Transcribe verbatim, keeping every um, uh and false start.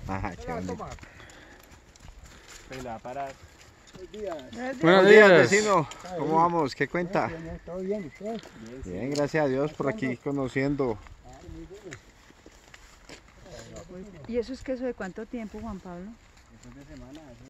Ajá, qué bonito. Pues la para. Buenos días. Buenos Buenos días, días. vecino. ¿Cómo vamos? ¿Qué cuenta? Bien, ¿todo bien usted? Bien, gracias a Dios por aquí conociendo. ¿Y eso es queso de cuánto tiempo, Juan Pablo? Después de semana.